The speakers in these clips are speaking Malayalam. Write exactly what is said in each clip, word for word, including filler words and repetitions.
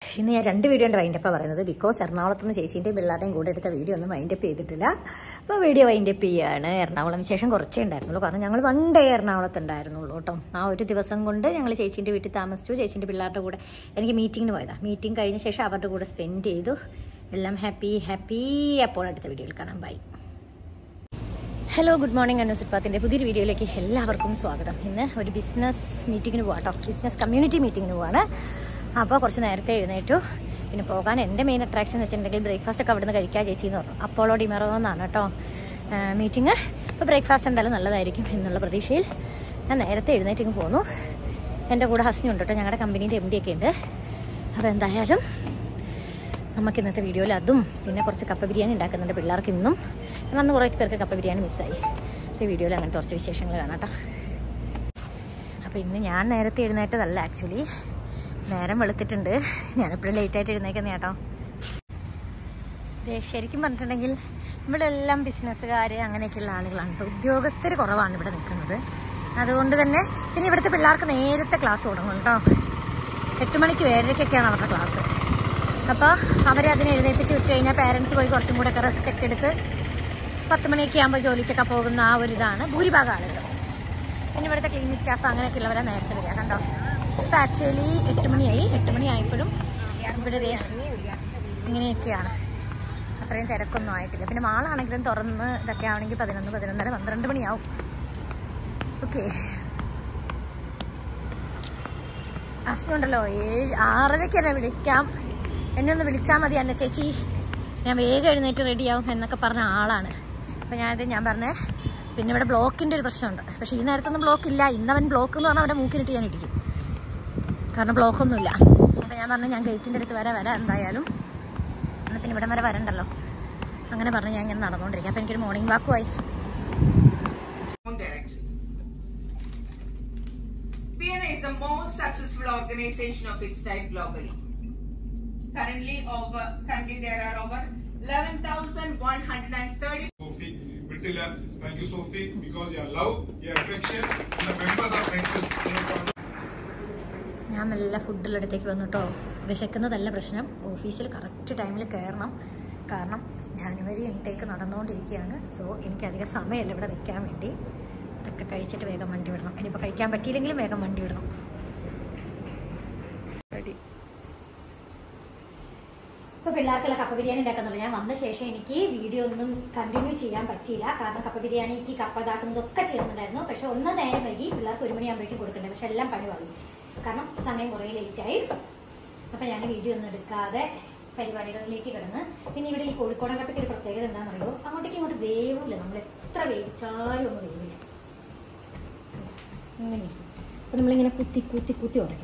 ഇന്ന് ഞാൻ രണ്ട് വീഡിയോ ഉണ്ട് വൈൻഡപ്പാണ് പറയുന്നത്. ബിക്കോസ് എറണാകുളത്ത് നിന്ന് ചേച്ചീൻ്റെയും പിള്ളേരുടെയും കൂടെ എടുത്ത വീഡിയോ ഒന്നും വൈൻഡപ്പ് ചെയ്തിട്ടില്ല. അപ്പോൾ വീഡിയോ വൈൻഡപ്പ് ചെയ്യുകയാണ്. എറണാകുളം വിശേഷം കുറച്ചേ ഉണ്ടായിരുന്നുള്ളൂ. കാരണം ഞങ്ങൾ വൺ ഡേ എറണാകുളത്ത് ഉണ്ടായിരുന്നുള്ളൂ കേട്ടോ. ആ ഒരു ദിവസം കൊണ്ട് ഞങ്ങൾ ചേച്ചീൻ്റെ വീട്ടിൽ താമസിച്ചു. ചേച്ചീൻ്റെ പിള്ളേരുടെ കൂടെ എനിക്ക് മീറ്റിങ്ങിന് പോയതാണ്. മീറ്റിംഗ് കഴിഞ്ഞ ശേഷം അവരുടെ കൂടെ സ്പെൻഡ് ചെയ്തു. എല്ലാം ഹാപ്പി ഹാപ്പി. അപ്പോൾ അടുത്ത വീഡിയോയിൽ കാണാം. ബൈ. Hello, good morning. അന്നൂസ് ഉത്പാത്തിൻ്റെ പുതിയൊരു വീഡിയോയിലേക്ക് എല്ലാവർക്കും സ്വാഗതം. ഇന്ന് ഒരു ബിസിനസ് മീറ്റിങ്ങിന് പോകാം കേട്ടോ. ബിസിനസ് കമ്മ്യൂണിറ്റി മീറ്റിങ്ങിന് പോവാണ്. അപ്പോൾ കുറച്ച് നേരത്തെ എഴുന്നേറ്റു. പിന്നെ പോകാൻ എൻ്റെ മെയിൻ അട്രാക്ഷൻ എന്ന് വെച്ചിട്ടുണ്ടെങ്കിൽ ബ്രേക്ക്ഫാസ്റ്റ് ഒക്കെ അവിടെ നിന്ന് കഴിക്കാൻ ചേച്ചി എന്ന് പറഞ്ഞു. അപ്പോളോ ഡിമറോ എന്നാണ് കേട്ടോ മീറ്റിംഗ്. അപ്പോൾ ബ്രേക്ക്ഫാസ്റ്റ് എന്തായാലും നല്ലതായിരിക്കും എന്നുള്ള പ്രതീക്ഷയിൽ ഞാൻ നേരത്തെ എഴുന്നേറ്റിങ്ങ് പോന്നു. എൻ്റെ കൂടെ ഹസ്നുണ്ട് കേട്ടോ. ഞങ്ങളുടെ കമ്പനീൻ്റെ എം ഡി ഒക്കെ ഉണ്ട്. അപ്പോൾ എന്തായാലും നമുക്ക് ഇന്നത്തെ വീഡിയോയിൽ അതും പിന്നെ കുറച്ച് കപ്പ ബിരിയാണി ഉണ്ടാക്കുന്നുണ്ട് പിള്ളേർക്ക് ഇന്നും. കാരണം അന്ന് കുറേ പേർക്ക് കപ്പ ബിരിയാണി മിസ്സായി. അപ്പോൾ ഈ വീഡിയോയിൽ അങ്ങനത്തെ കുറച്ച് വിശേഷങ്ങൾ കാണാം കേട്ടോ. അപ്പോൾ ഇന്ന് ഞാൻ നേരത്തെ എഴുന്നേറ്റതല്ല, ആക്ച്വലി നേരം വെളുത്തിട്ടുണ്ട്. ഞാനെപ്പോഴും ലേറ്റായിട്ട് എഴുന്നേക്കുന്ന കേട്ടോ. ശരിക്കും പറഞ്ഞിട്ടുണ്ടെങ്കിൽ ഇവിടെ എല്ലാം ബിസിനസ്സുകാർ അങ്ങനെയൊക്കെയുള്ള ആളുകളാണ് കേട്ടോ. ഉദ്യോഗസ്ഥർ കുറവാണ് ഇവിടെ നിൽക്കുന്നത്. അതുകൊണ്ട് തന്നെ പിന്നെ ഇവിടുത്തെ പിള്ളേർക്ക് നേരത്തെ ക്ലാസ് തുടങ്ങും കേട്ടോ. എട്ട് മണിക്ക് ഏഴരയ്ക്കൊക്കെയാണ് അവരുടെ ക്ലാസ്. അപ്പോൾ അവരെ അതിനെ എഴുന്നേൽപ്പിച്ച് വിട്ട് കഴിഞ്ഞാൽ പാരൻസ് പോയി കുറച്ചും കൂടെ ഒക്കെ റെസ്റ്റ് ഒക്കെ എടുത്ത് പത്ത് മണിയൊക്കെ ആകുമ്പോൾ ജോലിക്കൊക്കെ പോകുന്ന ആ ഒരു ഇതാണ് ഭൂരിഭാഗം ആളുകൾ. പിന്നെ ഇവിടുത്തെ ക്ലീനിങ് സ്റ്റാഫ് അങ്ങനെയൊക്കെയുള്ളവരെ നേരത്തെ വരിക കണ്ടോ. ഇപ്പം ആക്ച്വലി എട്ട് മണിയായി. എട്ട് മണി ആയപ്പോഴും ഇവിടെ ഇങ്ങനെയൊക്കെയാണ്. അത്രയും തിരക്കൊന്നും ആയിട്ടില്ല. പിന്നെ മാളാണെങ്കിലും തുറന്ന് ഇതൊക്കെ ആണെങ്കിൽ പതിനൊന്ന് പതിനൊന്നര പന്ത്രണ്ട് മണിയാവും. ഓക്കെ, അസുഖമുണ്ടല്ലോ. ഏഴ് ആറരയ്ക്ക് എന്നെ വിളിക്കാം, എന്നെ ഒന്ന് വിളിച്ചാൽ മതി അന്ന ചേച്ചി, ഞാൻ വേഗം എഴുന്നേറ്റ് റെഡിയാവും എന്നൊക്കെ പറഞ്ഞ ആളാണ്. അപ്പോൾ ഞാനത് ഞാൻ പറഞ്ഞേ പിന്നെ ഇവിടെ ബ്ലോക്കിൻ്റെ ഒരു പ്രശ്നമുണ്ട്. പക്ഷേ ഈ നേരത്തൊന്നും ബ്ലോക്ക് ഇല്ല. ഇന്നവൻ ബ്ലോക്ക് എന്ന് പറഞ്ഞാൽ അവിടെ മൂക്കിനിട്ട് ഞാൻ ഇടിക്കും. കാരണം ബ്ലോക്കൊന്നുമില്ല. അപ്പോൾ ഞാൻ പറഞ്ഞു ഞാൻ ഗേറ്റിൻ്റെ അടുത്ത് വരെ വരാം എന്തായാലും. എന്നാൽ പിന്നെ ഇവിടം വരെ വരണ്ടല്ലോ. അങ്ങനെ പറഞ്ഞ് ഞാൻ ഇങ്ങനെ നടന്നുകൊണ്ടിരിക്കും. അപ്പോൾ എനിക്കൊരു മോർണിംഗ് വാക്കുമായി. P N A is the most successful organization of its type globally. Currently, over currently there are over eleven thousand one hundred thirty. Sophie, Brittila, thank you, Sophie, because your love, your affection, and the members of Nexus. ഞാൻ മെല്ലെ ഫുഡുള്ള അടുത്തേക്ക് വന്നു കേട്ടോ. വിശക്കുന്നതല്ല പ്രശ്നം. ഓഫീസിൽ കറക്റ്റ് ടൈമിൽ കയറണം. കാരണം ജനുവരി ഇൻടേക്ക് നടന്നുകൊണ്ടിരിക്കുകയാണ്. സോ എനിക്കധികം സമയമല്ല ഇവിടെ നിൽക്കാൻ വേണ്ടി. ഇതൊക്കെ കഴിച്ചിട്ട് വേഗം വണ്ടി വിടണം. ഇനിയിപ്പോൾ കഴിക്കാൻ പറ്റിയില്ലെങ്കിലും വേഗം വണ്ടി വിടണം. റെഡി. ഇപ്പോൾ പിള്ളേർക്കുള്ള കപ്പ ബിരിയാണി ഉണ്ടാക്കുന്നുള്ളൂ. ഞാൻ വന്ന ശേഷം എനിക്ക് വീഡിയോ ഒന്നും കണ്ടിന്യൂ ചെയ്യാൻ പറ്റിയില്ല. കാരണം കപ്പ ബിരിയാണിക്ക് കപ്പ ഇതാക്കുന്നതൊക്കെ ചെയ്യുന്നുണ്ടായിരുന്നു. പക്ഷെ ഒന്ന് നേരം വൈകി. പിള്ളേർക്ക് ഒരു മണിയാകുമ്പോഴേക്കും കൊടുക്കണ്ടേ. പക്ഷെ എല്ലാം പണി വന്നു. കാരണം സമയം കുറേ ലേറ്റായി. അപ്പം ഞാൻ വീഡിയോ ഒന്നും എടുക്കാതെ പരിപാടികളിലേക്ക് കിടന്ന്. പിന്നെ ഇവിടെ ഈ കോഴിക്കോടൻ കപ്പയ്ക്ക് ഒരു പ്രത്യേകത എന്താണെന്നറിയോ, അങ്ങോട്ടേക്ക് ഇങ്ങോട്ട് വേവില്ല. നമ്മൾ എത്ര വേവിച്ചാലും ഒന്നും വേവില്ല. അങ്ങനെ അപ്പം നമ്മളിങ്ങനെ കുത്തി കുത്തി കുത്തി ഉടയ്ക്കണം.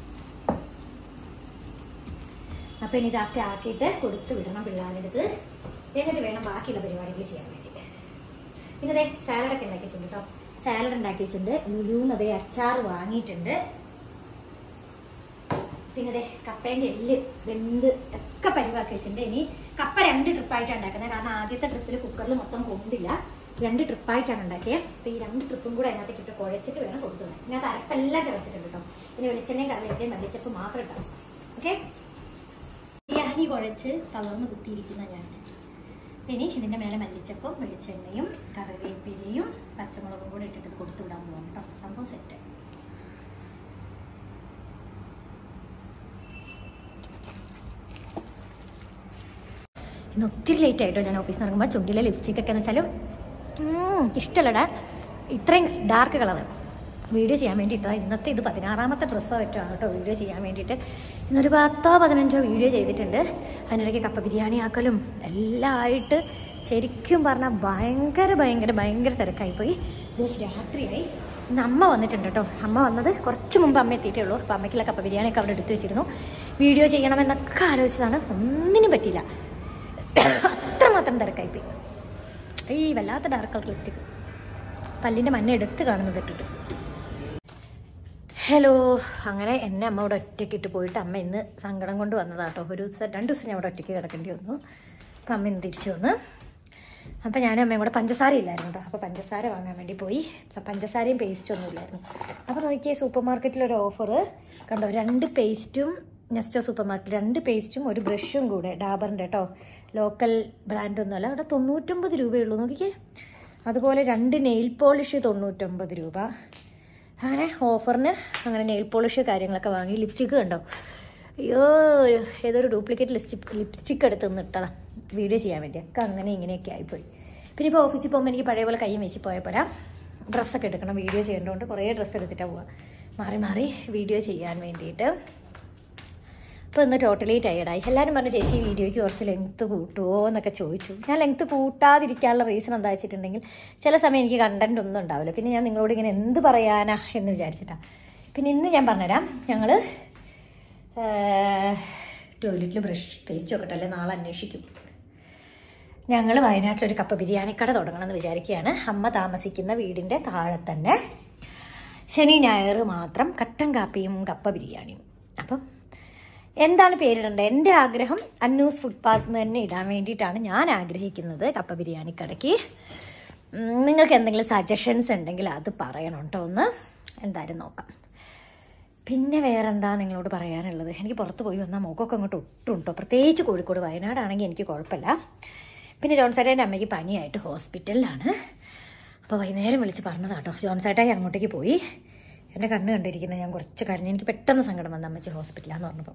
അപ്പം ഇനി ഇതൊക്കെ ആക്കിയിട്ട് കൊടുത്ത് വിടണം പിള്ളേരുടെ അടുത്ത്. എന്നിട്ട് വേണം ബാക്കിയുള്ള പരിപാടികൾ ചെയ്യാൻ വേണ്ടിയിട്ട്. പിന്നെ അതെ സാലഡൊക്കെ ഉണ്ടാക്കി വെച്ചിട്ടുണ്ട് കേട്ടോ. സാലഡ് ഉണ്ടാക്കി വെച്ചിട്ടുണ്ട്. ലുലൂന്ന് അതേ അച്ചാർ വാങ്ങിയിട്ടുണ്ട്. പിന്നെ അതെ കപ്പേൻ്റെ എല്ല് വെന്ത് ഒക്കെ പരിവാക്കി വെച്ചിട്ടുണ്ട്. ഇനി കപ്പ രണ്ട് ട്രിപ്പായിട്ടാണ് ഉണ്ടാക്കുന്നത്. കാരണം ആദ്യത്തെ ട്രിപ്പിൽ കുക്കറിൽ മൊത്തം കൊണ്ടില്ല. രണ്ട് ട്രിപ്പായിട്ടാണ് ഉണ്ടാക്കിയത്. അപ്പോൾ ഈ രണ്ട് ട്രിപ്പും കൂടെ അതിനകത്തേക്ക് ഇട്ട് കുഴച്ചിട്ട് വേണം കൊടുത്തു വിടാൻ. ഇതിനകത്ത് അരപ്പെല്ലാം ചേർത്തിട്ടുണ്ട് കേട്ടോ. പിന്നെ വെളിച്ചെണ്ണയും കറിവേപ്പിലയും മല്ലിച്ചപ്പ് മാത്രം ഇട്ടാവും. ഓക്കെ, ബിരിയാണി കുഴച്ച് തളർന്ന് കുത്തിയിരിക്കുന്ന ഞാൻ. ഇനി ഇതിൻ്റെ മേലെ മല്ലിച്ചപ്പും വെളിച്ചെണ്ണയും കറിവേപ്പിലയും പച്ചമുളകും കൂടെ ഇട്ടിട്ട് കൊടുത്തു വിടാൻ പോകാം കേട്ടോ. സംഭവം സെറ്റ്. ഇന്ന് ഒത്തിരി ലേറ്റ് ആയിട്ടോ. ഞാൻ ഓഫീസിൽ നിന്ന് ഇറങ്ങുമ്പോൾ ചുണ്ടിലെ ലിപ്സ്റ്റിക്കൊക്കെ എന്ന് വെച്ചാലും ഇഷ്ടമല്ലടാ. ഇത്രയും ഡാർക്ക് കളറ് വീഡിയോ ചെയ്യാൻ വേണ്ടിയിട്ടാണ്. ഇന്നത്തെ ഇത് പതിനാറാമത്തെ ഡ്രസ്സോ ആയിട്ടാണ് കേട്ടോ വീഡിയോ ചെയ്യാൻ വേണ്ടിയിട്ട്. ഇന്നൊരു പത്തോ പതിനഞ്ചോ വീഡിയോ ചെയ്തിട്ടുണ്ട്. അതിനിടയ്ക്ക് കപ്പ ബിരിയാണി ആക്കലും എല്ലാം ആയിട്ട് ശരിക്കും പറഞ്ഞാൽ ഭയങ്കര ഭയങ്കര ഭയങ്കര തിരക്കായിപ്പോയി. ഇത് രാത്രിയായി. ഇന്ന് അമ്മ വന്നിട്ടുണ്ട് കേട്ടോ. അമ്മ വന്നത് കുറച്ച് മുമ്പ് അമ്മ എത്തിയിട്ടേ ഉള്ളൂ. അപ്പോൾ അമ്മയ്ക്കുള്ള കപ്പ ബിരിയാണിയൊക്കെ അവിടെ എടുത്തു വെച്ചിരുന്നു. വീഡിയോ ചെയ്യണമെന്നൊക്കെ ആലോചിച്ചതാണ്. ഒന്നിനും പറ്റിയില്ല. അത്രമാത്രം തിരക്കായിപ്പോയി. ഈ വല്ലാത്ത ഡാർക്ക് കളർ ലിപ്സ്റ്റിക്ക് പല്ലിൻ്റെ മഞ്ഞ എടുത്ത് കാണുന്നത് ഇട്ടിട്ട്. ഹലോ, അങ്ങനെ എന്നെ അമ്മ അവിടെ ഒറ്റയ്ക്ക് ഇട്ട് പോയിട്ട് അമ്മ ഇന്ന് സങ്കടം കൊണ്ട് വന്നതാട്ടോ. ഒരു ദിവസം രണ്ട് ദിവസം ഞാൻ അവിടെ ഒറ്റയ്ക്ക് കിടക്കേണ്ടി വന്നു. അപ്പം അമ്മ ഇന്ന് തിരിച്ചു വന്ന്. അപ്പം ഞാനും അമ്മയും കൂടെ പഞ്ചസാര ഇല്ലായിരുന്നു കേട്ടോ. അപ്പോൾ പഞ്ചസാര വാങ്ങാൻ വേണ്ടി പോയി. പഞ്ചസാരയും പേസ്റ്റും ഒന്നും ഇല്ലായിരുന്നു. അപ്പോൾ നോക്കിയേ സൂപ്പർ മാർക്കറ്റിലൊരു ഓഫർ കണ്ടോ. രണ്ട് പേസ്റ്റും നെസ്റ്റോ സൂപ്പർ മാർക്കറ്റ് രണ്ട് പേസ്റ്റും ഒരു ബ്രഷും കൂടെ ഡാബറിൻ്റെ കേട്ടോ, ലോക്കൽ ബ്രാൻഡൊന്നുമല്ല. അവിടെ തൊണ്ണൂറ്റൊമ്പത് രൂപയുള്ളൂ നോക്കിക്കേ. അതുപോലെ രണ്ട് നെയിൽ പോളിഷ് തൊണ്ണൂറ്റൊമ്പത് രൂപ. അങ്ങനെ ഓഫറിന് അങ്ങനെ നെയിൽ പോളിഷ് കാര്യങ്ങളൊക്കെ വാങ്ങി. ലിപ്സ്റ്റിക്ക് കണ്ടോ, അയ്യോ ഏതൊരു ഡ്യൂപ്ലിക്കേറ്റ് ലിപ്സ്റ്റിക് ലിപ്സ്റ്റിക്ക് എടുത്ത് നിന്നിട്ടതാണ് വീഡിയോ ചെയ്യാൻ വേണ്ടി. ഒക്കെ അങ്ങനെ ഇങ്ങനെയൊക്കെ ആയിപ്പോയി. പിന്നെ ഇപ്പോൾ ഓഫീസിൽ പോകുമ്പോൾ എനിക്ക് പഴയ പോലെ കയ്യും വെച്ച് പോയ പോരാ, ഡ്രസ്സൊക്കെ എടുക്കണം. വീഡിയോ ചെയ്യേണ്ടതുകൊണ്ട് കുറേ ഡ്രസ്സ് എടുത്തിട്ടാണ് പോവുക, മാറി മാറി വീഡിയോ ചെയ്യാൻ വേണ്ടിയിട്ട്. അപ്പോൾ ഇന്ന് ടോട്ടലി ടയേർഡായി. എല്ലാവരും പറഞ്ഞു ചേച്ചി വീഡിയോയ്ക്ക് കുറച്ച് ലെങ്ത്ത് കൂട്ടുമോ എന്നൊക്കെ ചോദിച്ചു. ഞാൻ ലെങ്ത്ത് കൂട്ടാതിരിക്കാനുള്ള റീസൺ എന്താ വെച്ചിട്ടുണ്ടെങ്കിൽ ചില സമയം എനിക്ക് കണ്ടൻറ് ഒന്നും ഉണ്ടാവില്ല. പിന്നെ ഞാൻ നിങ്ങളോട് ഇങ്ങനെ എന്ത് പറയാനാ എന്ന് വിചാരിച്ചിട്ടാണ്. പിന്നെ ഇന്ന് ഞാൻ പറഞ്ഞുതരാം. ഞങ്ങൾ ടോയ്ലറ്റിൽ ബ്രഷ് പേസ്റ്റ് ഒക്കെ ഇട്ടല്ലേ നാളെ അന്വേഷിക്കും. ഞങ്ങൾ വയനാട്ടിലൊരു കപ്പ ബിരിയാണി കട തുടങ്ങണമെന്ന് വിചാരിക്കുകയാണ്. അമ്മ താമസിക്കുന്ന വീടിൻ്റെ താഴെ തന്നെ ശനി ഞായർ മാത്രം കട്ടൻ കാപ്പിയും കപ്പ ബിരിയാണിയും. അപ്പം എന്താണ് പേരിടേണ്ടത്? എൻ്റെ ആഗ്രഹം അന്നൂസ് ഫുട്പാത്ത് തന്നെ ഇടാൻ വേണ്ടിയിട്ടാണ് ഞാൻ ആഗ്രഹിക്കുന്നത് കപ്പ ബിരിയാണി കടയ്ക്ക്. നിങ്ങൾക്ക് എന്തെങ്കിലും സജഷൻസ് ഉണ്ടെങ്കിൽ അത് പറയണം കേട്ടോ. ഒന്ന് എന്തായാലും നോക്കാം. പിന്നെ വേറെന്താ നിങ്ങളോട് പറയാനുള്ളത്? എനിക്ക് പുറത്ത് പോയി വന്നാൽ മുഖമൊക്കെ അങ്ങോട്ട് ഒട്ടും കേട്ടോ, പ്രത്യേകിച്ച് കോഴിക്കോട്. വയനാടാണെങ്കിൽ എനിക്ക് കുഴപ്പമില്ല. പിന്നെ ജോൺസേട്ടൻ്റെ അമ്മയ്ക്ക് പനിയായിട്ട് ഹോസ്പിറ്റലിലാണ്. അപ്പോൾ വൈകുന്നേരം വിളിച്ച് പറഞ്ഞതാട്ടോ. ജോൺസേട്ടായി അങ്ങോട്ടേക്ക് പോയി. എൻ്റെ കണ്ണ് കണ്ടിരിക്കുന്നത് ഞാൻ കുറച്ച് കരഞ്ഞു. എനിക്ക് പെട്ടെന്ന് സങ്കടം വന്ന അമ്മച്ചി ഹോസ്പിറ്റലാന്ന് പറഞ്ഞപ്പോൾ.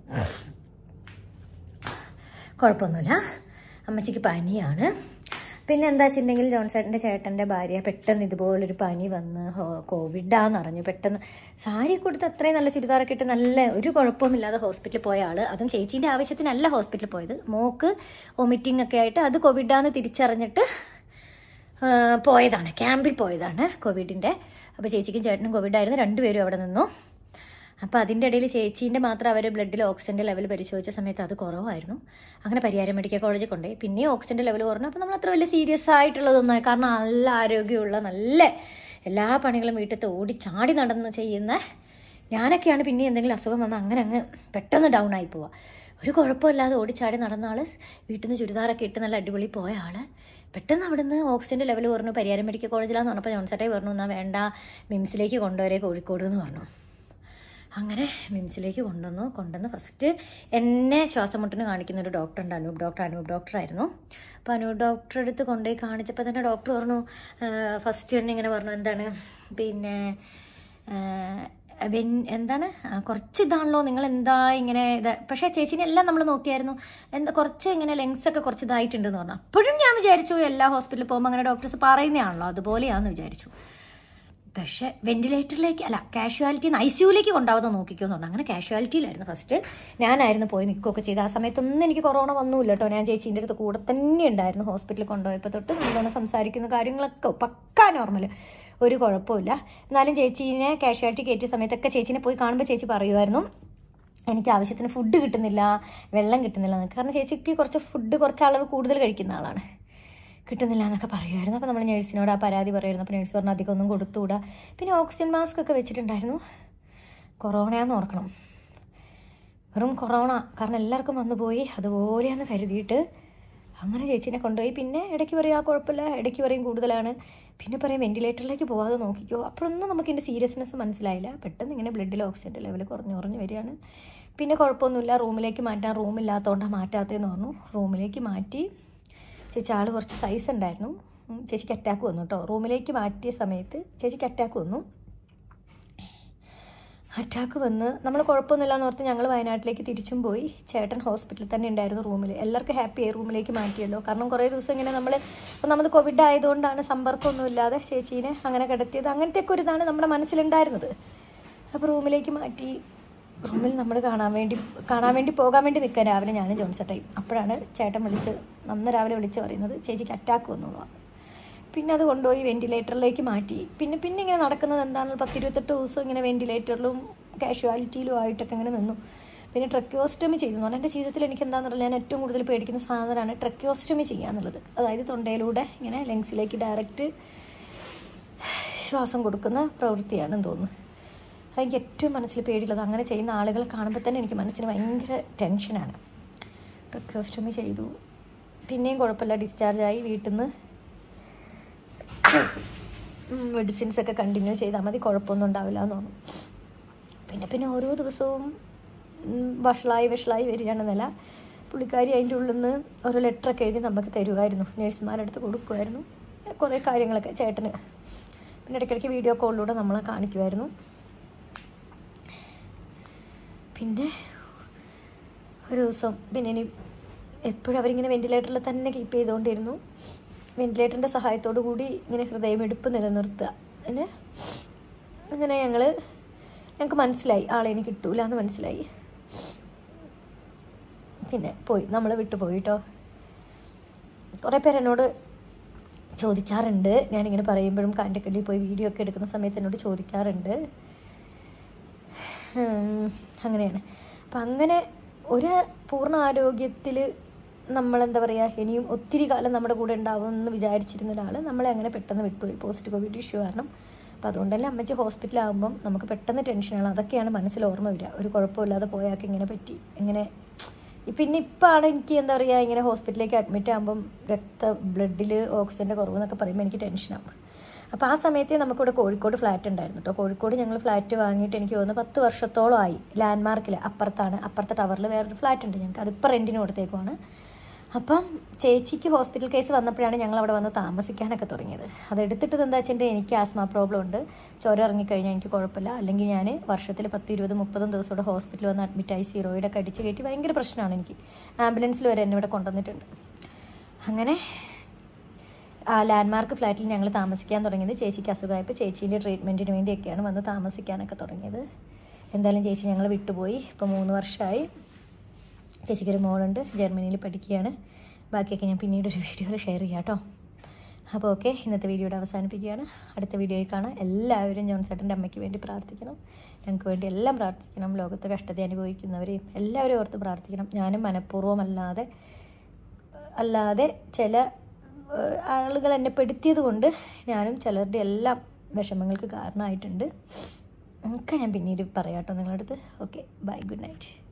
കുഴപ്പമൊന്നുമില്ല, അമ്മച്ചിക്ക് പനിയാണ്. പിന്നെ എന്താ വെച്ചിട്ടുണ്ടെങ്കിൽ ജോൺസേട്ടൻ്റെ ചേട്ടൻ്റെ ഭാര്യ പെട്ടെന്ന് ഇതുപോലൊരു പനി വന്ന് കോവിഡാന്ന് അറിഞ്ഞു. പെട്ടെന്ന് സാരി കൊടുത്ത് അത്രയും നല്ല ചുരിദാറൊക്കെ ഇട്ട് നല്ല ഒരു കുഴപ്പമില്ലാതെ ഹോസ്പിറ്റലിൽ പോയ ആൾ, അതും ചേച്ചീൻ്റെ ആവശ്യത്തിനല്ല ഹോസ്പിറ്റലിൽ പോയത്, മോക്ക് വൊമിറ്റിംഗ് ഒക്കെ ആയിട്ട് അത് കോവിഡാന്ന് തിരിച്ചറിഞ്ഞിട്ട് പോയതാണ്, ക്യാമ്പിൽ പോയതാണ് കോവിഡിൻ്റെ. അപ്പോൾ ചേച്ചിക്കും ചേട്ടനും കോവിഡായിരുന്നു, രണ്ടുപേരും അവിടെ നിന്നു. അപ്പോൾ അതിൻ്റെ ഇടയിൽ ചേച്ചീൻ്റെ മാത്രം അവർ ബ്ലഡിൽ ഓക്സിജൻ്റെ ലെവൽ പരിശോധിച്ച സമയത്ത് അത് കുറവായിരുന്നു. അങ്ങനെ പരിയാരം മെഡിക്കൽ കോളേജിൽ കൊണ്ടുപോയി. പിന്നെയും ഓക്സിജൻ്റെ ലെവൽ കുറഞ്ഞു. അപ്പോൾ നമ്മൾ അത്ര വലിയ സീരിയസ് ആയിട്ടുള്ളതൊന്നും, കാരണം നല്ല ആരോഗ്യമുള്ള നല്ല എല്ലാ പണികളും വീട്ടിൽ ഓടി ചാടി നടന്ന് ചെയ്യുന്ന ഞാനൊക്കെയാണ് പിന്നെ എന്തെങ്കിലും അസുഖം വന്നാൽ അങ്ങനെ അങ്ങ് പെട്ടെന്ന് ഡൗൺ ആയി പോവുക. ഒരു കുഴപ്പമില്ലാതെ ഓടിച്ചാടി നടന്ന ആൾ, വീട്ടിൽ നിന്ന് ചുരിദാറൊക്കെ ഇട്ട് നല്ല അടിപൊളി പോയ ആൾ പെട്ടെന്ന് അവിടെ നിന്ന് ഓക്സിജൻ്റെ ലെവൽ കുറഞ്ഞു. പരിയാരം മെഡിക്കൽ കോളേജിലാന്ന് പറഞ്ഞപ്പോൾ ജോൺസേട്ടായി പറഞ്ഞു എന്നാൽ വേണ്ട മിംസിലേക്ക് കൊണ്ടുവരേ കോഴിക്കോട് എന്ന് പറഞ്ഞു. അങ്ങനെ മിംസിലേക്ക് കൊണ്ടുവന്നു. കൊണ്ടുവന്ന് ഫസ്റ്റ് എന്നെ ശ്വാസം മുട്ടിന് കാണിക്കുന്ന ഒരു ഡോക്ടറുണ്ട്, അനൂപ് ഡോക്ടർ. അനൂപ് ഡോക്ടറായിരുന്നു. അപ്പോൾ അനൂപ് ഡോക്ടറെ അടുത്ത് കൊണ്ടുപോയി കാണിച്ചപ്പോൾ തന്നെ ഡോക്ടർ പറഞ്ഞു, ഫസ്റ്റ് തന്നെ ഇങ്ങനെ പറഞ്ഞു എന്താണ് പിന്നെ വെൻ എന്താണ് കുറച്ച് ഇതാണല്ലോ നിങ്ങൾ എന്താ ഇങ്ങനെ ഇത്. പക്ഷേ ചേച്ചീനെ എല്ലാം നമ്മൾ നോക്കിയായിരുന്നു, എന്താ കുറച്ച് ഇങ്ങനെ ലെങ്സ് ഒക്കെ കുറച്ച് ഇതായിട്ടുണ്ടെന്ന് പറഞ്ഞു. അപ്പോഴും ഞാൻ വിചാരിച്ചു എല്ലാ ഹോസ്പിറ്റലിൽ പോകുമ്പോൾ അങ്ങനെ ഡോക്ടേഴ്സ് പറയുന്നതാണല്ലോ അതുപോലെയാണെന്ന് വിചാരിച്ചു. പക്ഷേ വെന്റിലേറ്ററിലേക്ക് അല്ല കാഷ്വാലിറ്റി ഐ സിയുലേക്ക് കൊണ്ടാവാതെ നോക്കിക്കുമെന്ന് പറഞ്ഞു. അങ്ങനെ കാഷ്വാലിറ്റിയിലായിരുന്നു ഫസ്റ്റ് ഞാനായിരുന്നു പോയി നിൽക്കുകയൊക്കെ ചെയ്ത്. ആ സമയത്തൊന്നും എനിക്ക് കൊറോണ വന്നില്ല കേട്ടോ. ഞാൻ ചേച്ചീൻ്റെ അടുത്ത് കൂടെ തന്നെ ഉണ്ടായിരുന്നു. ഹോസ്പിറ്റലിൽ കൊണ്ടുപോയപ്പോൾ തൊട്ട് നല്ലോണം സംസാരിക്കുന്ന കാര്യങ്ങളൊക്കെ പക്കാ നോർമൽ, ഒരു കുഴപ്പമില്ല. എന്നാലും ചേച്ചീനെ കാഷ്വാലിറ്റി കയറ്റിയ സമയത്തൊക്കെ ചേച്ചീനെ പോയി കാണുമ്പോൾ ചേച്ചി പറയുമായിരുന്നു എനിക്ക് ആവശ്യത്തിന് ഫുഡ് കിട്ടുന്നില്ല, വെള്ളം കിട്ടുന്നില്ല എന്നൊക്കെ. കാരണം ചേച്ചിക്ക് കുറച്ച് ഫുഡ് കുറച്ച് അളവ് കൂടുതൽ കഴിക്കുന്ന ആളാണ്, കിട്ടുന്നില്ല എന്നൊക്കെ പറയുമായിരുന്നു. അപ്പോൾ നമ്മൾ നേഴ്സിനോട് ആ പരാതി പറയുമായിരുന്നു. അപ്പോൾ നേഴ്സ് പറഞ്ഞാൽ അധികം ഒന്നും കൊടുത്തുകൂടാ. പിന്നെ ഓക്സിജൻ മാസ്ക് ഒക്കെ വെച്ചിട്ടുണ്ടായിരുന്നു. കൊറോണയാന്ന് ഓർക്കണം, വെറും കൊറോണ, കാരണം എല്ലാവർക്കും വന്നു പോയി അതുപോലെയാന്ന് കരുതിയിട്ട് അങ്ങനെ ചേച്ചീനെ കൊണ്ടുപോയി. പിന്നെ ഇടയ്ക്ക് പറയും ആ കുഴപ്പമില്ല, ഇടയ്ക്ക് പറയും കൂടുതലാണ്, പിന്നെ പറയും വെന്റിലേറ്ററിലേക്ക് പോകാതെ നോക്കിക്കോ. അപ്പോഴൊന്നും നമുക്ക് ഇതിൻ്റെ സീരിയസ്നെസ് മനസ്സിലായില്ല. പെട്ടെന്ന് ഇങ്ങനെ ബ്ലഡിൽ ഓക്സിജൻ്റെ ലെവൽ കുറഞ്ഞു കുറഞ്ഞ് വരികയാണ്. പിന്നെ കുഴപ്പമൊന്നുമില്ല, റൂമിലേക്ക് മാറ്റാൻ റൂമില്ലാത്തതുകൊണ്ടാണ് മാറ്റാത്തതെന്ന് പറഞ്ഞു. റൂമിലേക്ക് മാറ്റി. ചേച്ചി ആൾ കുറച്ച് സൈസ് ഉണ്ടായിരുന്നു. ചേച്ചിക്ക് അറ്റാക്ക് വന്നു കേട്ടോ. റൂമിലേക്ക് മാറ്റിയ സമയത്ത് ചേച്ചിക്ക് അറ്റാക്ക് വന്നു. അറ്റാക്ക് വന്ന് നമ്മൾ കുഴപ്പമൊന്നുമില്ല എന്ന് ഓർത്ത് ഞങ്ങൾ വയനാട്ടിലേക്ക് തിരിച്ചും പോയി. ചേട്ടൻ ഹോസ്പിറ്റലിൽ തന്നെ ഉണ്ടായിരുന്നു റൂമിൽ. എല്ലാവർക്കും ഹാപ്പിയായി റൂമിലേക്ക് മാറ്റിയല്ലോ. കാരണം കുറേ ദിവസം ഇങ്ങനെ നമ്മൾ ഇപ്പം നമുക്ക് കോവിഡ് ആയതുകൊണ്ടാണ് സമ്പർക്കമൊന്നുമില്ലാതെ ചേച്ചീനെ അങ്ങനെ കിടത്തിയത്. അങ്ങനത്തെ ഒക്കെ ഒരു ഇതാണ് നമ്മുടെ മനസ്സിലുണ്ടായിരുന്നത്. അപ്പോൾ റൂമിലേക്ക് മാറ്റി. റൂമിൽ നമ്മൾ കാണാൻ വേണ്ടി കാണാൻ വേണ്ടി പോകാൻ വേണ്ടി നിൽക്കാൻ രാവിലെ ഞാനും ജോൺസേട്ടായും. അപ്പോഴാണ് ചേട്ടൻ വിളിച്ച് നന്ന് രാവിലെ വിളിച്ച് പറയുന്നത് ചേച്ചിക്ക് അറ്റാക്ക് വന്നു. പിന്നെ അത് കൊണ്ടുപോയി വെന്റിലേറ്ററിലേക്ക് മാറ്റി. പിന്നെ പിന്നെ ഇങ്ങനെ നടക്കുന്നത് എന്താണെന്ന് പത്തിരുപത്തെട്ട് ദിവസം ഇങ്ങനെ വെന്റിലേറ്ററിലും കാഷ്വാലിറ്റിയിലും ആയിട്ടൊക്കെ ഇങ്ങനെ നിന്നു. പിന്നെ ട്രക്യോസ്റ്റമി ചെയ്തു എന്ന് പറഞ്ഞാൽ എൻ്റെ ജീവിതത്തിൽ എനിക്ക് എന്താണെന്ന് പറഞ്ഞാൽ ഞാൻ ഏറ്റവും കൂടുതൽ പേടിക്കുന്ന സാധനമാണ് ട്രക്യോസ്റ്റമി ചെയ്യുക എന്നുള്ളത്. അതായത് തൊണ്ടയിലൂടെ ഇങ്ങനെ ലങ്സിലേക്ക് ഡയറക്റ്റ് ശ്വാസം കൊടുക്കുന്ന പ്രവൃത്തിയാണെന്ന് തോന്നുന്നു. അതെനിക്ക് ഏറ്റവും മനസ്സിൽ പേടിയുള്ളത്. അങ്ങനെ ചെയ്യുന്ന ആളുകളെ കാണുമ്പോൾ തന്നെ എനിക്ക് മനസ്സിന് ഭയങ്കര ടെൻഷനാണ്. ട്രക്യോസ്റ്റമി ചെയ്തു. പിന്നെയും കുഴപ്പമില്ല, ഡിസ്ചാർജായി. വീട്ടിൽ നിന്ന് മെഡിസിൻസൊക്കെ കണ്ടിന്യൂ ചെയ്താൽ മതി, കുഴപ്പമൊന്നും ഉണ്ടാവില്ല എന്ന് തോന്നുന്നു. പിന്നെ പിന്നെ ഓരോ ദിവസവും വഷളായി വഷളായി വരികയാണെന്നല്ല, പുള്ളിക്കാരി അതിൻ്റെ ഉള്ളിൽ നിന്ന് ഓരോ ലെറ്ററൊക്കെ എഴുതി നമുക്ക് തരുമായിരുന്നു, നേഴ്സുമാരുടെ അടുത്ത് കൊടുക്കുമായിരുന്നു. കുറേ കാര്യങ്ങളൊക്കെ ചേട്ടന് പിന്നെ ഇടയ്ക്കിടയ്ക്ക് വീഡിയോ കോളിലൂടെ നമ്മളെ കാണിക്കുമായിരുന്നു. പിന്നെ ഒരു ദിവസം പിന്നെ ഇനി എപ്പോഴും അവരിങ്ങനെ വെൻറ്റിലേറ്ററിൽ തന്നെ കീപ്പ് ചെയ്തുകൊണ്ടിരുന്നു. വെൻറ്റിലേറ്ററിൻ്റെ സഹായത്തോടു കൂടി ഇങ്ങനെ ഹൃദയമെടുപ്പ് നിലനിർത്തുക. പിന്നെ അങ്ങനെ ഞങ്ങൾ ഞങ്ങൾക്ക് മനസ്സിലായി ആളെ ഇനി കിട്ടൂല എന്ന് മനസ്സിലായി. പിന്നെ പോയി, നമ്മൾ വിട്ടു പോയിട്ടോ. കുറേ പേര് എന്നോട് ചോദിക്കാറുണ്ട്, ഞാനിങ്ങനെ പറയുമ്പോഴും കാൻ്റക്കല്ലിൽ പോയി വീഡിയോ ഒക്കെ എടുക്കുന്ന സമയത്ത് എന്നോട് ചോദിക്കാറുണ്ട്. അങ്ങനെയാണ്. അപ്പം അങ്ങനെ ഒരു പൂർണ്ണ ആരോഗ്യത്തിൽ നമ്മളെന്താ പറയുക, ഇനിയും ഒത്തിരി കാലം നമ്മുടെ കൂടെ ഉണ്ടാവുമെന്ന് വിചാരിച്ചിരുന്ന ഒരാൾ നമ്മളെ അങ്ങനെ പെട്ടെന്ന് വിട്ടുപോയി, പോസ്റ്റ് കോവിഡ് ഇഷ്യൂ കാരണം. അപ്പോൾ അതുകൊണ്ട് തന്നെ അമ്മച്ചി ഹോസ്പിറ്റലാകുമ്പം നമുക്ക് പെട്ടെന്ന് ടെൻഷനാണ്. അതൊക്കെയാണ് മനസ്സിൽ ഓർമ്മ വരിക. ഒരു കുഴപ്പമില്ലാതെ പോയാൾക്ക് ഇങ്ങനെ പറ്റി, എങ്ങനെ പിന്നെ ഇപ്പം ആണ് എനിക്ക് എന്താ പറയുക, ഇങ്ങനെ ഹോസ്പിറ്റലിലേക്ക് അഡ്മിറ്റ് ആകുമ്പം രക്ത ബ്ലഡിൽ ഓക്സിജൻ്റെ കുറവ് എന്നൊക്കെ പറയുമ്പോൾ എനിക്ക് ടെൻഷനാകും. അപ്പോൾ ആ സമയത്ത് നമുക്കിവിടെ കോഴിക്കോട് ഫ്ലാറ്റ് ഉണ്ടായിരുന്നു കേട്ടോ. കോഴിക്കോട് ഞങ്ങൾ ഫ്ലാറ്റ് വാങ്ങിയിട്ട് എനിക്ക് തോന്നുന്നു പത്ത് വർഷത്തോളമായി. ലാൻഡ് മാർക്കിൽ അപ്പുറത്താണ്, അപ്പുറത്തെ ടവറിൽ വേറൊരു ഫ്ലാറ്റ് ഉണ്ട് ഞങ്ങൾക്ക്, അതിപ്പോൾ റെൻറ്റിന് കൊടുത്തേക്കുവാണ്. അപ്പം ചേച്ചിക്ക് ഹോസ്പിറ്റൽ കേസ് വന്നപ്പോഴാണ് ഞങ്ങൾ അവിടെ വന്ന് താമസിക്കാനൊക്കെ തുടങ്ങിയത്. അതെടുത്തിട്ട് എന്താ വെച്ചിട്ടുണ്ടെങ്കിൽ എനിക്ക് ആസ്മ പ്രോബ്ലം ഉണ്ട്, ചോര ഇറങ്ങിക്കഴിഞ്ഞാൽ എനിക്ക് കുഴപ്പമില്ല. അല്ലെങ്കിൽ ഞാൻ വർഷത്തിൽ പത്ത് ഇരുപത് മുപ്പതും ദിവസം ഇവിടെ ഹോസ്പിറ്റലിൽ വന്ന് അഡ്മിറ്റായി സീറോയിഡൊക്കെ അടിച്ച് കയറ്റി ഭയങ്കര പ്രശ്നമാണ് എനിക്ക്. ആംബുലൻസിൽ വരെ എന്നെ ഇവിടെ കൊണ്ടുവന്നിട്ടുണ്ട്. അങ്ങനെ ആ ലാൻഡ്മാർക്ക് ഫ്ലാറ്റിൽ ഞങ്ങൾ താമസിക്കാൻ തുടങ്ങിയത് ചേച്ചിക്ക് അസുഖമായപ്പോൾ ചേച്ചീൻ്റെ ട്രീറ്റ്മെൻറ്റിന് വേണ്ടിയൊക്കെയാണ് വന്ന് താമസിക്കാനൊക്കെ തുടങ്ങിയത്. എന്തായാലും ചേച്ചി ഞങ്ങൾ വിട്ടുപോയി. ഇപ്പോൾ മൂന്ന് വർഷമായി. ചേച്ചിക്കൊരു മോളുണ്ട്, ജർമ്മനിയിൽ പഠിക്കുകയാണ്. ബാക്കിയൊക്കെ ഞാൻ പിന്നീട് ഒരു വീഡിയോയിൽ ഷെയർ ചെയ്യാം കേട്ടോ. അപ്പോൾ ഓക്കെ, ഇന്നത്തെ വീഡിയോയുടെ അവസാനിപ്പിക്കുകയാണ്. അടുത്ത വീഡിയോയിൽ കാണാം. എല്ലാവരും ജോൺസേട്ടൻ്റെ അമ്മയ്ക്ക് വേണ്ടി പ്രാർത്ഥിക്കണം, ഞങ്ങൾക്ക് വേണ്ടി എല്ലാം പ്രാർത്ഥിക്കണം. ലോകത്ത് കഷ്ടത അനുഭവിക്കുന്നവരെയും എല്ലാവരും ഓർത്ത് പ്രാർത്ഥിക്കണം. ഞാനും മനഃപൂർവ്വമല്ലാതെ അല്ലാതെ ചില ആളുകൾ എന്നെ പെടുത്തിയത് കൊണ്ട് ഞാനും ചിലരുടെ എല്ലാം വിഷമങ്ങൾക്ക് കാരണമായിട്ടുണ്ട്. ഒക്കെ ഞാൻ പിന്നീട് പറയാം കേട്ടോ നിങ്ങളുടെ അടുത്ത്. Okay, bye, good night.